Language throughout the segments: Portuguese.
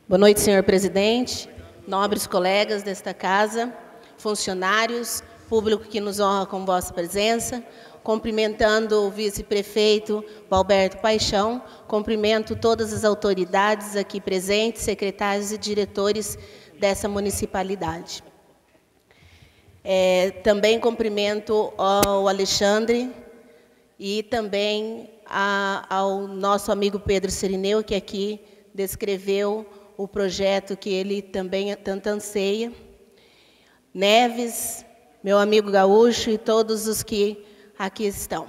Boa noite, senhor presidente, nobres colegas desta casa, funcionários, público que nos honra com vossa presença, cumprimentando o vice-prefeito Alberto Paixão, cumprimento todas as autoridades aqui presentes, secretários e diretores dessa municipalidade. Também cumprimento ao Alexandre e também ao nosso amigo Pedro Cirineu, que aqui descreveu o projeto que ele também tanto anseia. Neves, meu amigo gaúcho e todos os que aqui estão.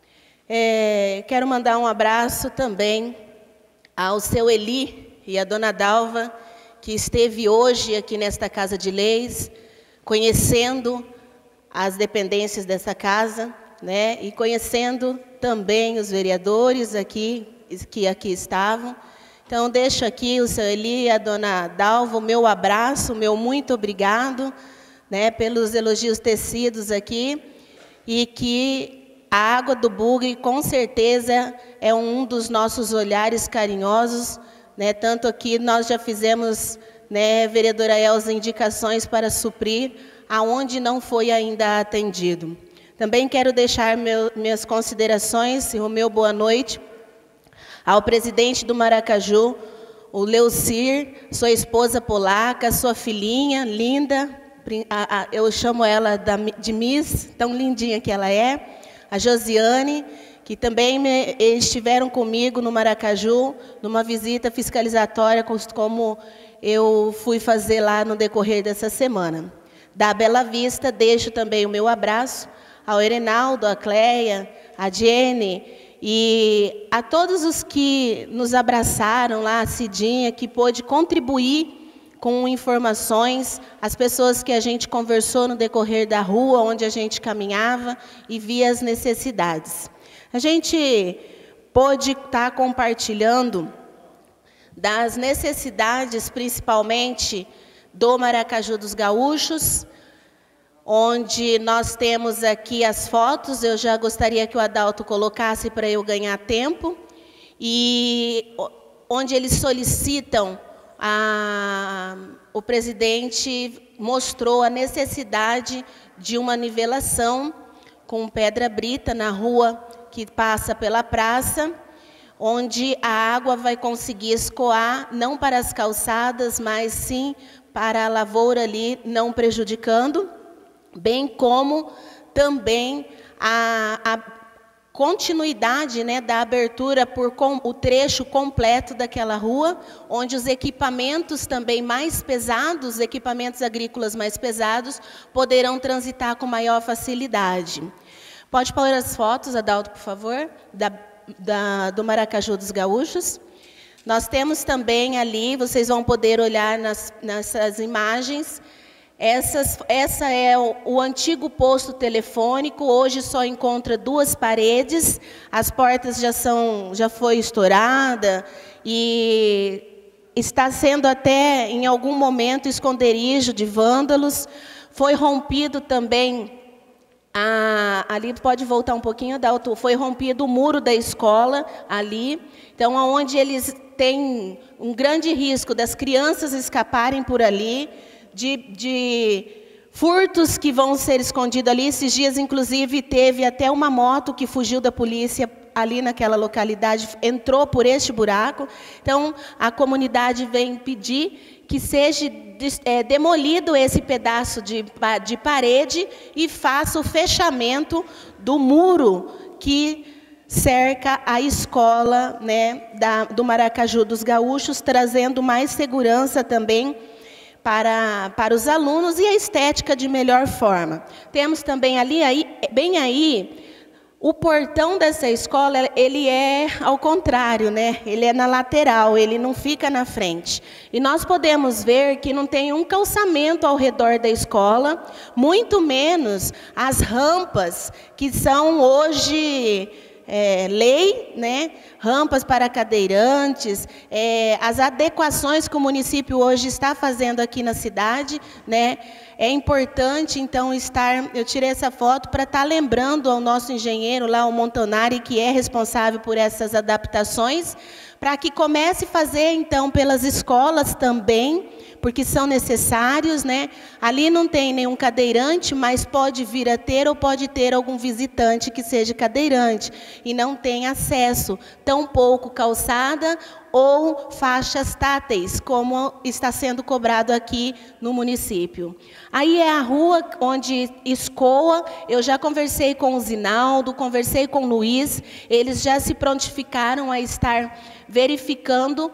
Quero mandar um abraço também ao seu Eli e à dona Dalva, que esteve hoje aqui nesta Casa de Leis, conhecendo as dependências dessa casa, né, e conhecendo também os vereadores que aqui estavam. Então, deixo aqui o seu Eli e a dona Dalva, o meu abraço, o meu muito obrigado, né, pelos elogios tecidos aqui, e que a água do bugre, com certeza, é um dos nossos olhares carinhosos, né, tanto aqui nós já fizemos, né, vereadora Elza, indicações para suprir aonde não foi ainda atendido. Também quero deixar minhas considerações e o meu boa noite ao presidente do Maracaju, o Leucir, sua esposa polaca, sua filhinha linda, eu chamo ela de Miss, tão lindinha que ela é, a Josiane, que também estiveram comigo no Maracaju, numa visita fiscalizatória, como eu fui fazer lá no decorrer dessa semana. Da Bela Vista, deixo também o meu abraço ao Erenaldo, a Cleia, a Jenny, e a todos os que nos abraçaram lá, a Cidinha, que pôde contribuir com informações, as pessoas que a gente conversou no decorrer da rua, onde a gente caminhava e via as necessidades. A gente pôde estar compartilhando das necessidades, principalmente do Maracaju dos Gaúchos, onde nós temos aqui as fotos. Eu já gostaria que o Adalto colocasse para eu ganhar tempo, e onde eles solicitam, o presidente mostrou a necessidade de uma nivelação com pedra brita na rua que passa pela praça, onde a água vai conseguir escoar, não para as calçadas, mas sim para a lavoura ali, não prejudicando, bem como também a continuidade, né, da abertura por o trecho completo daquela rua, onde os equipamentos também mais pesados, equipamentos agrícolas mais pesados, poderão transitar com maior facilidade. Pode pôr as fotos, Adalto, por favor, do Maracaju dos Gaúchos. Nós temos também ali, vocês vão poder olhar nessas imagens. Essa é o antigo posto telefônico, hoje só encontra 2 paredes, as portas já foi estourada e está sendo até, em algum momento, esconderijo de vândalos. Foi rompido também, ali pode voltar um pouquinho, Adalto, foi rompido o muro da escola ali, então onde eles têm um grande risco das crianças escaparem por ali, de furtos que vão ser escondidos ali. Esses dias, inclusive, teve até uma moto que fugiu da polícia ali naquela localidade, entrou por este buraco. Então, a comunidade vem pedir que seja demolido esse pedaço de parede e faça o fechamento do muro que cerca a escola, né, do Maracaju dos Gaúchos, trazendo mais segurança também para os alunos e a estética de melhor forma. Temos também bem aí, o portão dessa escola, ele é ao contrário, né? Ele é na lateral, ele não fica na frente. E nós podemos ver que não tem um calçamento ao redor da escola, muito menos as rampas que são hoje lei, né? Rampas para cadeirantes, as adequações que o município hoje está fazendo aqui na cidade, né? É importante, então, eu tirei essa foto para estar lembrando ao nosso engenheiro lá, o Montanari, que é responsável por essas adaptações, para que comece a fazer, então, pelas escolas também, porque são necessários, né? Ali não tem nenhum cadeirante, mas pode vir a ter ou pode ter algum visitante que seja cadeirante e não tem acesso, tampouco calçada ou faixas táteis, como está sendo cobrado aqui no município. Aí é a rua onde escoa, eu já conversei com o Zinaldo, conversei com o Luiz, eles já se prontificaram a estar verificando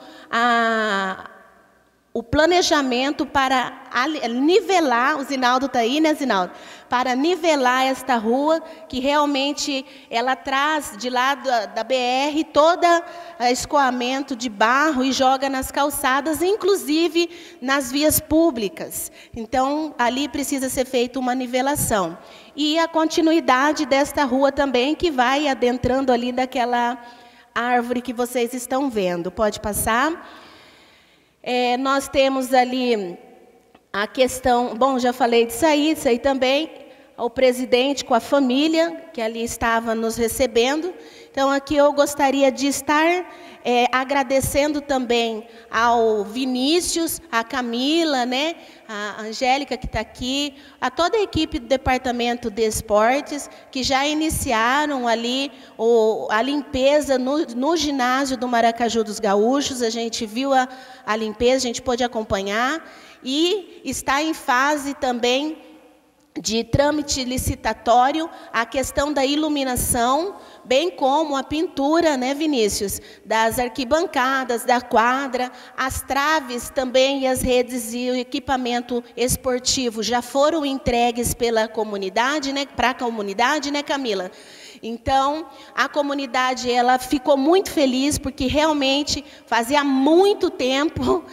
o planejamento para nivelar, o Zinaldo está aí, né, Zinaldo? Para nivelar esta rua, que realmente ela traz de lá da BR todo escoamento de barro e joga nas calçadas, inclusive nas vias públicas. Então, ali precisa ser feita uma nivelação. E a continuidade desta rua também, que vai adentrando ali daquela árvore que vocês estão vendo. Pode passar. Nós temos ali a questão, bom, já falei disso aí também, o presidente com a família, que ali estava nos recebendo. Então, aqui eu gostaria de estar agradecendo também ao Vinícius, a Camila, né, a Angélica, que está aqui, a toda a equipe do Departamento de Esportes, que já iniciaram ali a limpeza no ginásio do Maracaju dos Gaúchos. A gente viu a limpeza, a gente pôde acompanhar, e está em fase também de trâmite licitatório a questão da iluminação, bem como a pintura, né, Vinícius, das arquibancadas, da quadra, as traves também e as redes e o equipamento esportivo já foram entregues pela comunidade, né, para a comunidade, né, Camila? Então, a comunidade ela ficou muito feliz, porque realmente fazia muito tempo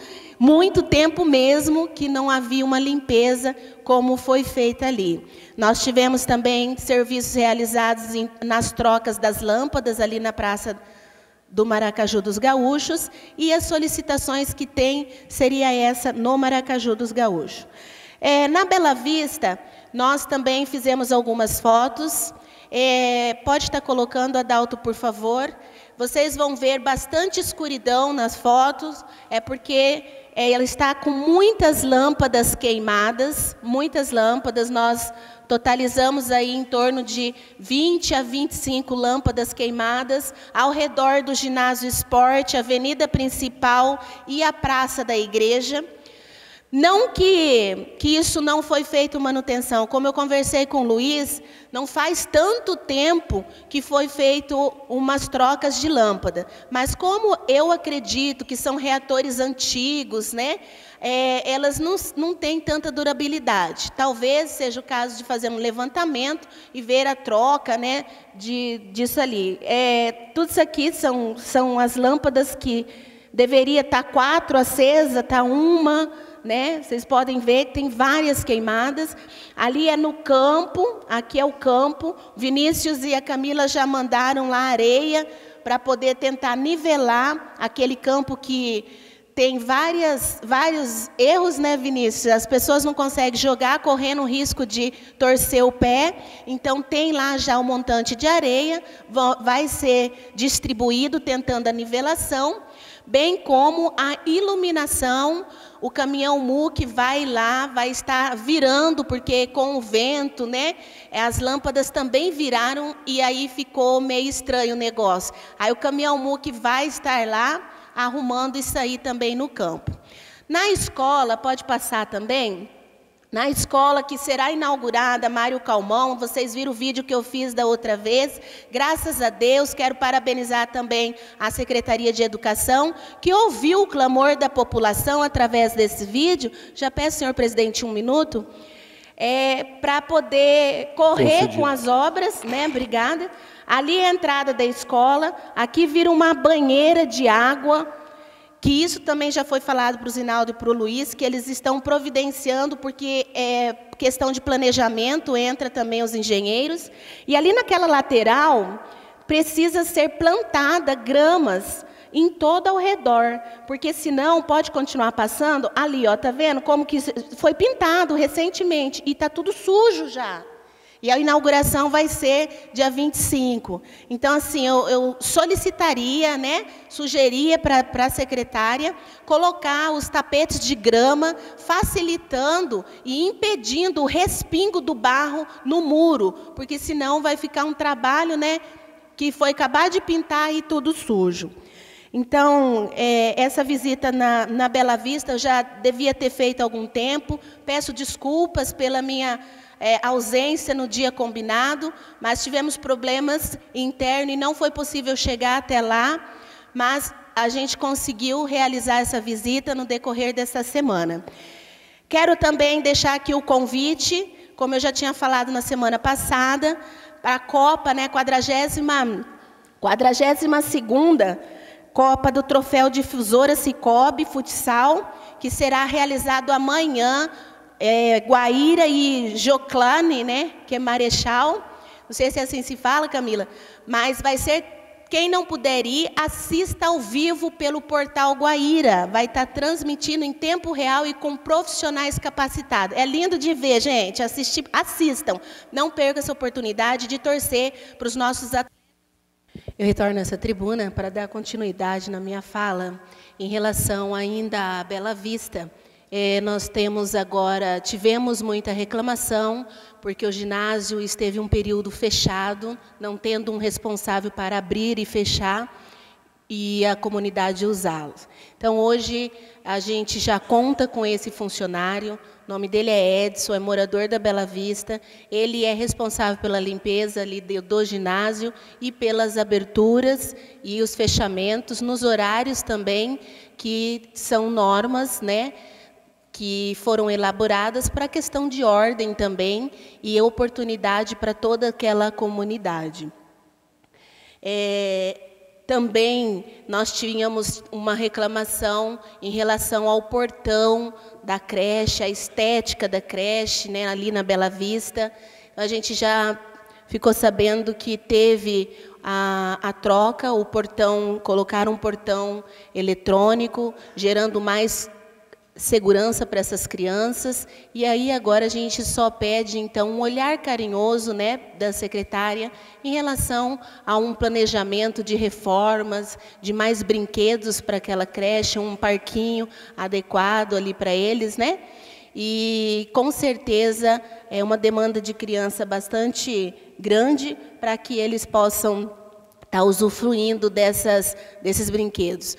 mesmo, que não havia uma limpeza como foi feita ali. Nós tivemos também serviços realizados nas trocas das lâmpadas ali na Praça do Maracaju dos Gaúchos, e as solicitações que tem seria essa no Maracaju dos Gaúchos. Na Bela Vista, nós também fizemos algumas fotos. Pode estar colocando, Adalto, por favor. Vocês vão ver bastante escuridão nas fotos, porque ela está com muitas lâmpadas queimadas, muitas lâmpadas. Nós totalizamos aí em torno de 20 a 25 lâmpadas queimadas ao redor do ginásio esporte, avenida principal e a praça da igreja. Não que isso não foi feito manutenção, como eu conversei com o Luiz, não faz tanto tempo que foi feito umas trocas de lâmpada, mas como eu acredito que são reatores antigos, né, elas não têm tanta durabilidade. Talvez seja o caso de fazer um levantamento e ver a troca, né, disso ali. Tudo isso aqui são as lâmpadas que deveria estar 4 acesas, está uma, né? Vocês podem ver que tem várias queimadas. Ali é no campo, aqui é o campo. Vinícius e a Camila já mandaram lá areia para poder tentar nivelar aquele campo que tem vários erros, né, Vinícius? As pessoas não conseguem jogar, correndo o risco de torcer o pé. Então, tem lá já o montante de areia, vai ser distribuído, tentando a nivelação, bem como a iluminação. O caminhão MUC vai lá, vai estar virando, porque com o vento, né, as lâmpadas também viraram, e aí ficou meio estranho o negócio. Aí o caminhão MUC vai estar lá, arrumando isso aí também no campo. Na escola, pode passar também, na escola que será inaugurada, Mário Calmon, vocês viram o vídeo que eu fiz da outra vez, graças a Deus, quero parabenizar também a Secretaria de Educação, que ouviu o clamor da população através desse vídeo. Já peço, senhor presidente, 1 minuto, para poder correr com as obras, né, obrigada. Ali é a entrada da escola, aqui vira uma banheira de água, que isso também já foi falado para o Zinaldo e para o Luiz, que eles estão providenciando, porque é questão de planejamento, entra também os engenheiros. E ali naquela lateral, precisa ser plantada gramas em todo ao redor, porque senão pode continuar passando. Ali, ó, tá vendo como que foi pintado recentemente, e está tudo sujo já. E a inauguração vai ser dia 25. Então, assim, eu solicitaria, né, sugeria para a secretária colocar os tapetes de grama, facilitando e impedindo o respingo do barro no muro, porque senão vai ficar um trabalho, né, que foi acabar de pintar e tudo sujo. Então, essa visita na Bela Vista eu já devia ter feito há algum tempo. Peço desculpas pela minha ausência no dia combinado, mas tivemos problemas internos e não foi possível chegar até lá, mas a gente conseguiu realizar essa visita no decorrer dessa semana. Quero também deixar aqui o convite, como eu já tinha falado na semana passada, para a Copa, né, 42ª Copa do Troféu Difusora Cicobi Futsal, que será realizado amanhã, Guaíra e Joclane, né, que é Marechal, não sei se assim se fala, Camila, mas vai ser, quem não puder ir, assista ao vivo pelo portal Guaíra, vai estar transmitindo em tempo real e com profissionais capacitados. É lindo de ver, gente, assistam, não percam essa oportunidade de torcer para os nossos atletas. Eu retorno a essa tribuna para dar continuidade na minha fala em relação ainda à Bela Vista. Nós tivemos muita reclamação, porque o ginásio esteve um período fechado, não tendo um responsável para abrir e fechar, e a comunidade usá-los. Então, hoje, a gente já conta com esse funcionário, o nome dele é Edson, é morador da Bela Vista, ele é responsável pela limpeza ali do ginásio e pelas aberturas e os fechamentos, nos horários também, que são normas, né, que foram elaboradas para a questão de ordem também e oportunidade para toda aquela comunidade. Também nós tínhamos uma reclamação em relação ao portão da creche, a estética da creche, né, ali na Bela Vista. A gente já ficou sabendo que teve a troca, o portão, colocaram um portão eletrônico, gerando mais segurança para essas crianças, e aí agora a gente só pede, então, um olhar carinhoso, né, da secretária em relação a um planejamento de reformas, de mais brinquedos para aquela creche, um parquinho adequado ali para eles, né? E, com certeza, é uma demanda de criança bastante grande para que eles possam estar usufruindo desses brinquedos.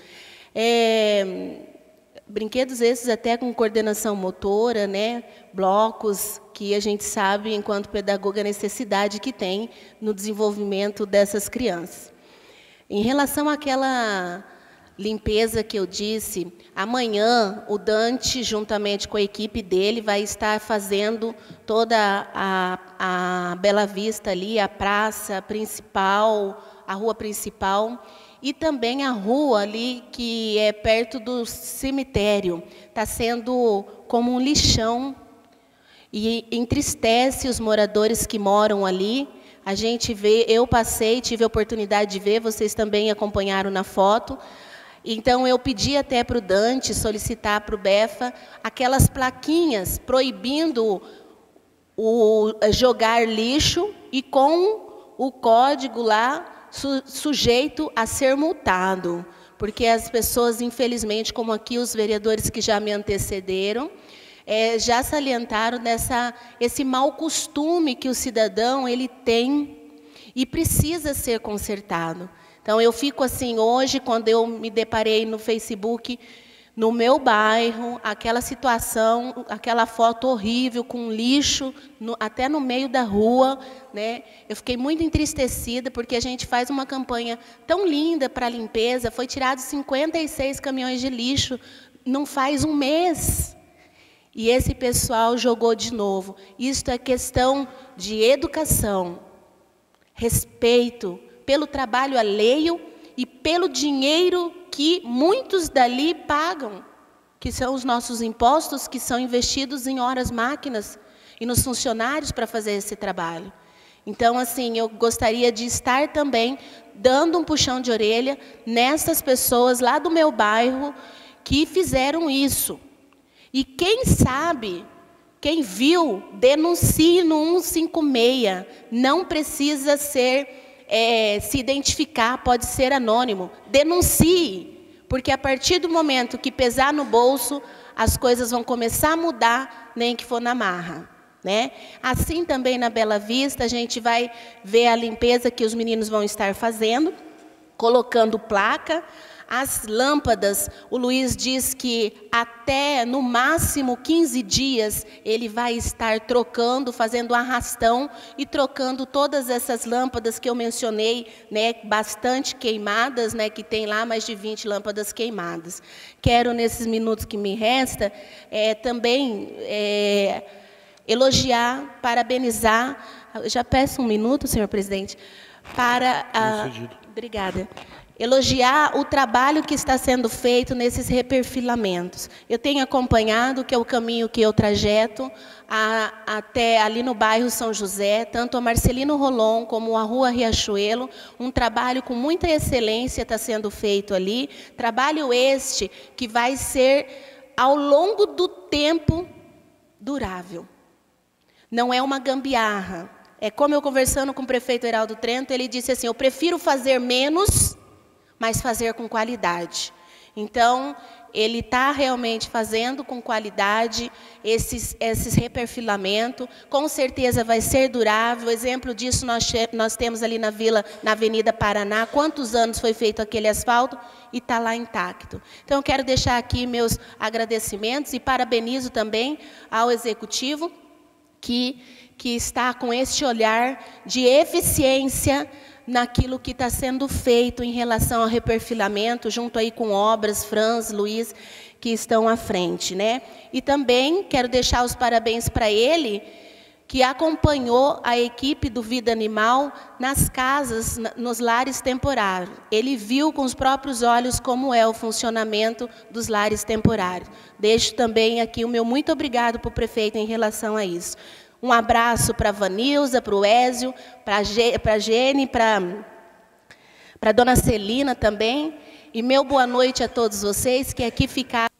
Brinquedos esses até com coordenação motora, né? Blocos que a gente sabe, enquanto pedagoga, a necessidade que tem no desenvolvimento dessas crianças. Em relação àquela limpeza que eu disse, amanhã o Dante, juntamente com a equipe dele, vai estar fazendo toda a Bela Vista ali, a praça principal, a rua principal, e também a rua ali, que é perto do cemitério, está sendo como um lixão e entristece os moradores que moram ali. A gente vê, eu passei, tive a oportunidade de ver, vocês também acompanharam na foto. Então, eu pedi até para o Dante solicitar para o BEFA aquelas plaquinhas proibindo o jogar lixo e com o código lá, sujeito a ser multado, porque as pessoas, infelizmente, como aqui os vereadores que já me antecederam, já salientaram esse mau costume que o cidadão ele tem e precisa ser consertado. Então, eu fico assim, hoje, quando eu me deparei no Facebook, no meu bairro, aquela situação, aquela foto horrível, com lixo, até no meio da rua, né? Eu fiquei muito entristecida, porque a gente faz uma campanha tão linda para a limpeza, foi tirado 56 caminhões de lixo, não faz um mês. E esse pessoal jogou de novo. Isto é questão de educação, respeito pelo trabalho alheio e pelo dinheiro que muitos dali pagam, que são os nossos impostos, que são investidos em horas máquinas e nos funcionários para fazer esse trabalho. Então, assim, eu gostaria de estar também dando um puxão de orelha nessas pessoas lá do meu bairro que fizeram isso. E quem sabe Quem viu, denuncie no 156. Não precisa se identificar, pode ser anônimo. Denuncie, porque a partir do momento que pesar no bolso, as coisas vão começar a mudar, nem que for na marra. Né? Assim também na Bela Vista, a gente vai ver a limpeza que os meninos vão estar fazendo, colocando placa. As lâmpadas, o Luiz diz que até no máximo 15 dias ele vai estar trocando, fazendo arrastão e trocando todas essas lâmpadas que eu mencionei, né, bastante queimadas, né, que tem lá mais de 20 lâmpadas queimadas. Quero, nesses minutos que me resta, também elogiar, parabenizar. Já peço um minuto, senhor presidente, para obrigada. Elogiar o trabalho que está sendo feito nesses reperfilamentos. Eu tenho acompanhado, que é o caminho que eu trajeto, até ali no bairro São José, tanto a Marcelino Rolon como a Rua Riachuelo, um trabalho com muita excelência está sendo feito ali, trabalho este que vai ser, ao longo do tempo, durável. Não é uma gambiarra. É como eu conversando com o prefeito Heraldo Trento, ele disse assim, eu prefiro fazer menos, mas fazer com qualidade. Então, ele está realmente fazendo com qualidade esses reperfilamentos. Com certeza vai ser durável. Exemplo disso nós temos ali na Vila, na Avenida Paraná. Quantos anos foi feito aquele asfalto? E está lá intacto. Então, eu quero deixar aqui meus agradecimentos e parabenizo também ao Executivo, que está com este olhar de eficiência naquilo que está sendo feito em relação ao reperfilamento, junto aí com obras, Franz, Luiz, que estão à frente, né? E também quero deixar os parabéns para ele, que acompanhou a equipe do Vida Animal nas casas, nos lares temporários. Ele viu com os próprios olhos como é o funcionamento dos lares temporários. Deixo também aqui o meu muito obrigado para o prefeito em relação a isso. Um abraço para a Vanilza, para o Ézio, para a Gene, para a dona Celina também. E meu boa noite a todos vocês que aqui ficaram.